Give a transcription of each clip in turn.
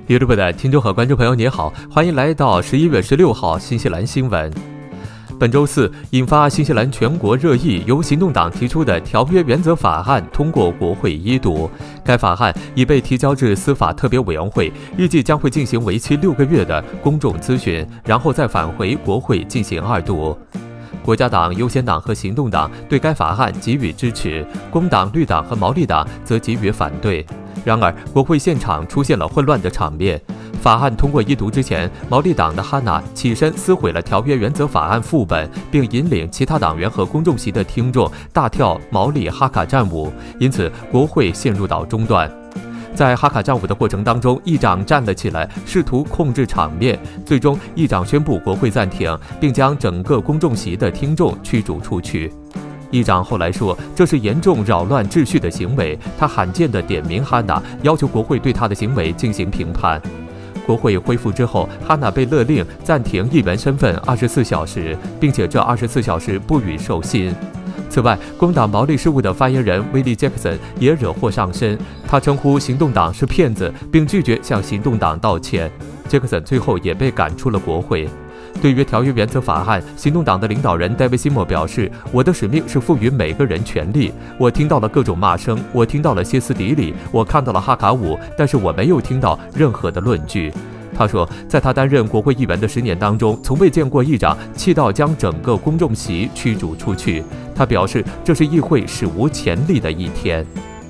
YouTube 的听众和观众朋友，你好，欢迎来到11月16号新西兰新闻。本周四，引发新西兰全国热议，由行动党提出的条约原则法案通过国会一读。该法案已被提交至司法特别委员会，预计将会进行为期6个月的公众咨询，然后再返回国会进行2读。国家党、优先党和行动党对该法案给予支持，工党、绿党和毛利党则给予反对。然而，国会现场出现了混乱的场面。法案通过一读之前，毛利党的哈娜起身撕毁了条约原则法案副本，并引领其他党员和公众席的听众大跳毛利哈卡战舞，因此国会陷入到中断。在哈卡战舞的过程当中，议长站了起来，试图控制场面。最终，议长宣布国会暂停，并将整个公众席的听众驱逐出去。议长后来说，这是严重扰乱秩序的行为。他罕见地点名哈娜，要求国会对他的行为进行评判。国会恢复之后，哈娜被勒令暂停议员身份24小时，并且这24小时不予授信。此外，工党毛利事务的发言人威利·杰克森也惹祸上身，他称呼行动党是骗子，并拒绝向行动党道歉。杰克森最后也被赶出了国会。对于条约原则法案，行动党的领导人戴维·西莫表示：“我的使命是赋予每个人权利。我听到了各种骂声，我听到了歇斯底里，我看到了哈卡舞，但是我没有听到任何的论据。”他说，在他担任国会议员的10年当中，从未见过议长气到将整个公众席驱逐出去。他表示，这是议会史无前例的一天。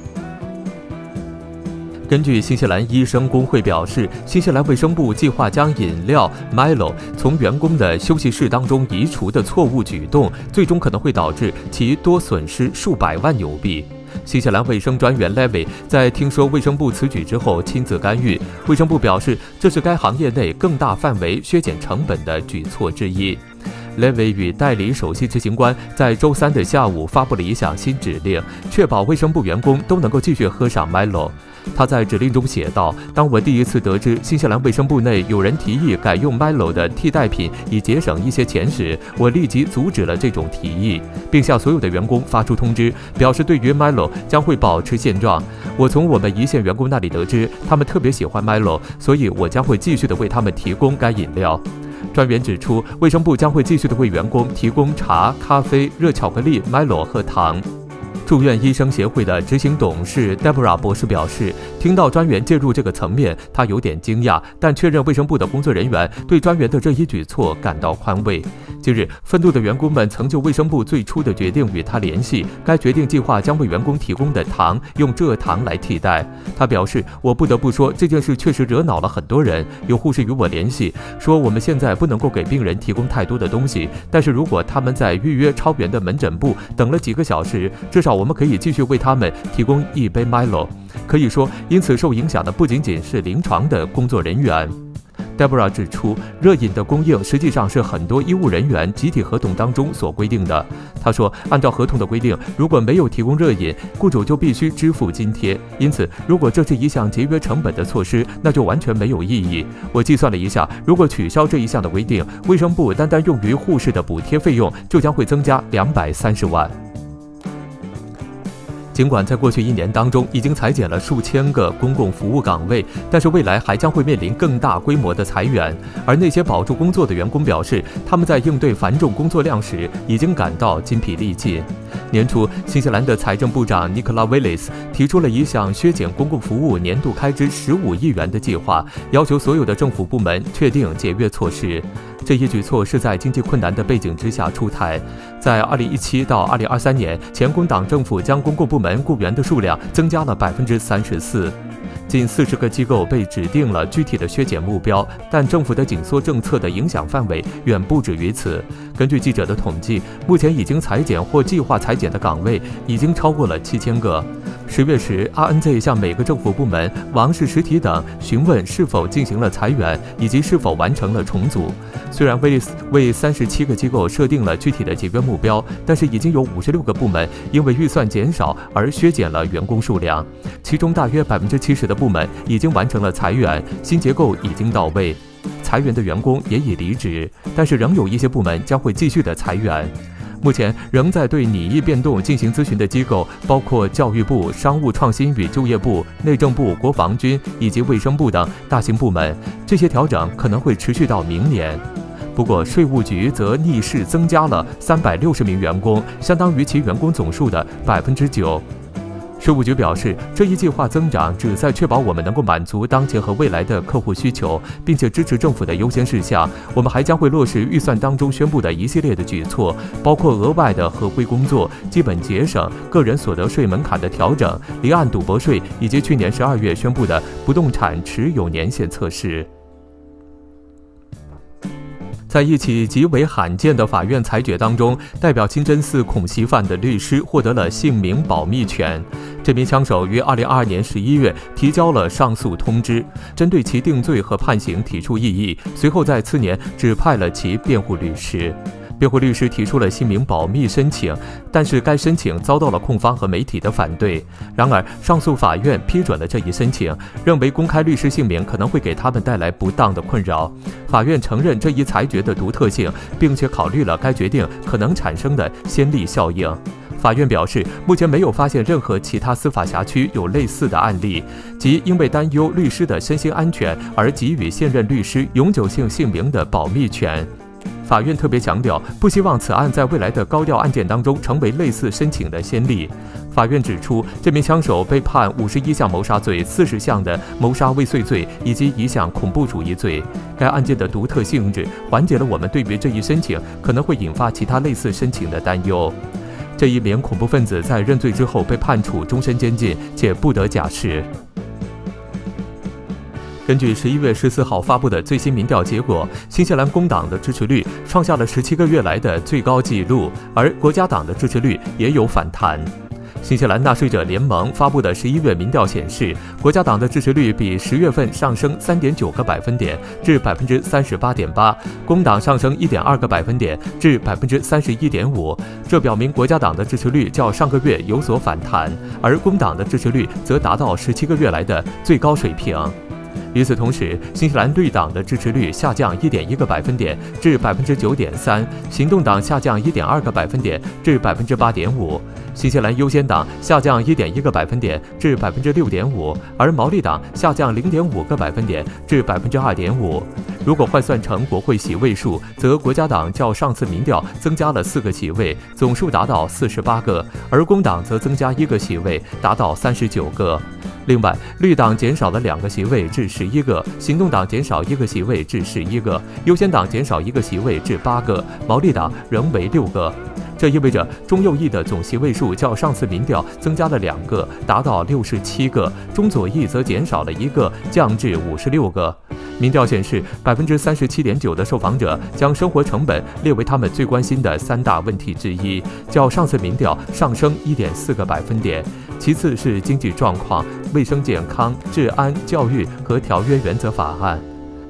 根据新西兰医生工会表示，新西兰卫生部计划将饮料 Milo 从员工的休息室当中移除的错误举动，最终可能会导致其多损失数百万纽币。新西兰卫生专员 Levy 在听说卫生部此举之后亲自干预。卫生部表示，这是该行业内更大范围削减成本的举措之一。Levy 与代理首席执行官在周3的下午发布了一项新指令，确保卫生部员工都能够继续喝上 Milo。他在指令中写道：“当我第一次得知新西兰卫生部内有人提议改用 Milo 的替代品以节省一些钱时，我立即阻止了这种提议，并向所有的员工发出通知，表示对于 Milo 将会保持现状。我从我们一线员工那里得知，他们特别喜欢 Milo， 所以我将会继续地为他们提供该饮料。”专员指出，卫生部将会继续地为员工提供茶、咖啡、热巧克力、Milo 和糖。住院医生协会的执行董事 Deborah 博士表示，听到专员介入这个层面，他有点惊讶，但确认卫生部的工作人员对专员的这一举措感到宽慰。近日，愤怒的员工们曾就卫生部最初的决定与他联系，该决定计划将为员工提供的糖用蔗糖来替代。他表示，我不得不说，这件事确实惹恼了很多人。有护士与我联系，说我们现在不能够给病人提供太多的东西，但是如果他们在预约超远的门诊部等了几个小时，至少我们可以继续为他们提供一杯 Milo。 可以说，因此受影响的不仅仅是临床的工作人员。Deborah 指出，热饮的供应实际上是很多医务人员集体合同当中所规定的。他说，按照合同的规定，如果没有提供热饮，雇主就必须支付津贴。因此，如果这是一项节约成本的措施，那就完全没有意义。我计算了一下，如果取消这一项的规定，卫生部单单用于护士的补贴费用就将会增加230万。尽管在过去1年当中已经裁减了数千个公共服务岗位，但是未来还将会面临更大规模的裁员。而那些保住工作的员工表示，他们在应对繁重工作量时已经感到筋疲力尽。年初，新西兰的财政部长尼克拉·威利斯提出了一项削减公共服务年度开支15亿元的计划，要求所有的政府部门确定节约措施。这一举措是在经济困难的背景之下出台。在2017到2023年，前工党政府将公共部门雇员的数量增加了34%。近40个机构被指定了具体的削减目标，但政府的紧缩政策的影响范围远不止于此。根据记者的统计，目前已经裁减或计划裁减的岗位已经超过了7000个。10月时 ，RNZ 向每个政府部门、王室实体等询问是否进行了裁员，以及是否完成了重组。虽然威利斯为37个机构设定了具体的节约目标，但是已经有56个部门因为预算减少而削减了员工数量，其中大约70%的部门已经完成了裁员，新结构已经到位。裁员的员工也已离职，但是仍有一些部门将会继续的裁员。 目前仍在对拟议变动进行咨询的机构包括教育部、商务创新与就业部、内政部、国防军以及卫生部等大型部门。这些调整可能会持续到明年。不过，税务局则逆势增加了360名员工，相当于其员工总数的9%。税务局表示，这一计划增长旨在确保我们能够满足当前和未来的客户需求，并且支持政府的优先事项。我们还将会落实预算当中宣布的一系列的举措，包括额外的合规工作、基本节省、个人所得税门槛的调整、离岸赌博税，以及去年12月宣布的不动产持有年限测试。在一起极为罕见的法院裁决当中，代表清真寺恐袭犯的律师获得了姓名保密权。这名枪手于2022年11月提交了上诉通知，针对其定罪和判刑提出异议，随后在次年指派了其辩护律师。辩护律师提出了姓名保密申请，但是该申请遭到了控方和媒体的反对。然而，上诉法院批准了这一申请，认为公开律师姓名可能会给他们带来不当的困扰。法院承认这一裁决的独特性，并且考虑了该决定可能产生的先例效应。法院表示，目前没有发现任何其他司法辖区有类似的案例，即因为担忧律师的身心安全而给予现任律师永久性姓名的保密权。法院特别强调，不希望此案在未来的高调案件当中成为类似申请的先例。法院指出，这名枪手被判51项谋杀罪、40项的谋杀未遂罪以及1项恐怖主义罪。该案件的独特性质缓解了我们对于这一申请可能会引发其他类似申请的担忧。这一名恐怖分子在认罪之后被判处终身监禁，且不得假释。根据11月14号发布的最新民调结果，新西兰工党的支持率创下了17个月来的最高纪录，而国家党的支持率也有反弹。新西兰纳税者联盟发布的11月民调显示，国家党的支持率比10月份上升3.9个百分点至38.8%，工党上升1.2个百分点至31.5%。这表明国家党的支持率较上个月有所反弹，而工党的支持率则达到17个月来的最高水平。与此同时，新西兰绿党的支持率下降1.1个百分点至9.3%，行动党下降1.2个百分点至8.5%，新西兰优先党下降1.1个百分点至6.5%，而毛利党下降0.5个百分点至2.5%。如果换算成国会席位数，则国家党较上次民调增加了4个席位，总数达到48个，而工党则增加1个席位，达到39个。另外，绿党减少了2个席位至11个，行动党减少1个席位至11个，优先党减少1个席位至8个，毛利党仍为6个。这意味着中右翼的总席位数较上次民调增加了2个，达到67个；中左翼则减少了1个，降至56个。民调显示，37.9%的受访者将生活成本列为他们最关心的3大问题之一，较上次民调上升1.4个百分点。其次是经济状况、卫生健康、治安、教育和条约原则法案。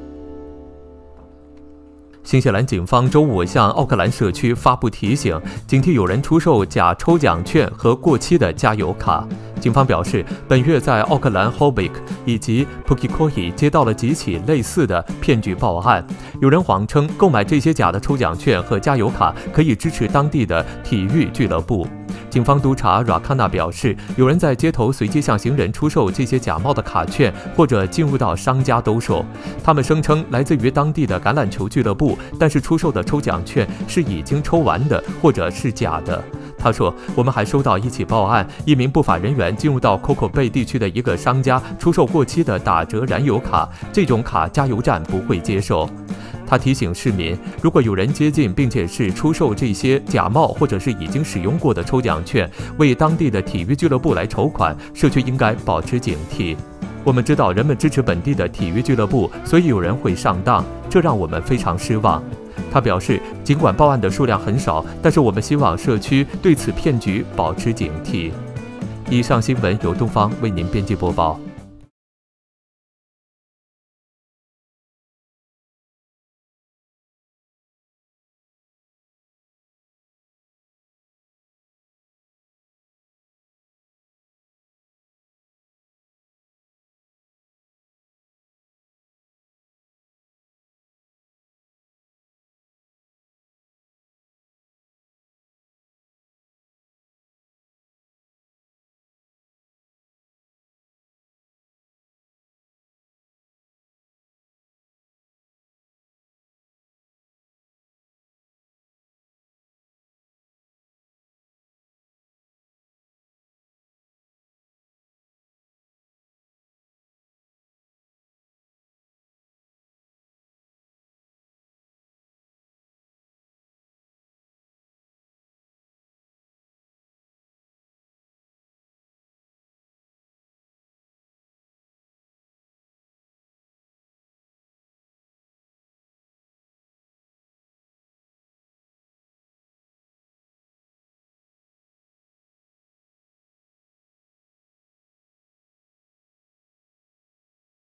新西兰警方周五向奥克兰社区发布提醒，警惕有人出售假抽奖券和过期的加油卡。警方表示，本月在奥克兰 Howick 以及 Pukekohe 接到了几起类似的骗局报案，有人谎称购买这些假的抽奖券和加油卡可以支持当地的体育俱乐部。警方督察 Rakana 表示，有人在街头随机向行人出售这些假冒的卡券，或者进入到商家兜售。他们声称来自于当地的橄榄球俱乐部，但是出售的抽奖券是已经抽完的，或者是假的。他说，我们还收到一起报案，一名不法人员进入到 Coco Bay 地区的一个商家，出售过期的打折燃油卡，这种卡加油站不会接受。他提醒市民，如果有人接近并且是出售这些假冒或者是已经使用过的抽奖券，为当地的体育俱乐部来筹款，社区应该保持警惕。我们知道人们支持本地的体育俱乐部，所以有人会上当，这让我们非常失望。他表示，尽管报案的数量很少，但是我们希望社区对此骗局保持警惕。以上新闻由东方为您编辑播报。